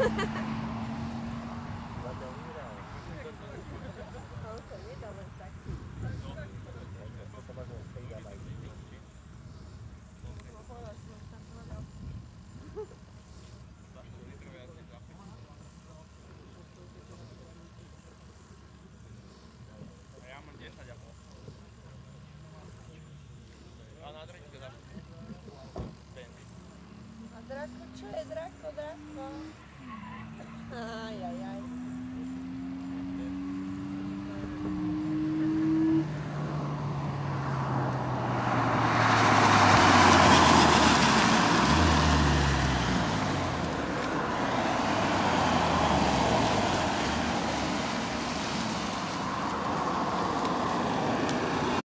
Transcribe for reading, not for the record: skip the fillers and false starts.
On sa nedá len tak. Ja mám 10,5. A na treťke dáš. A Drako, čo je Drako?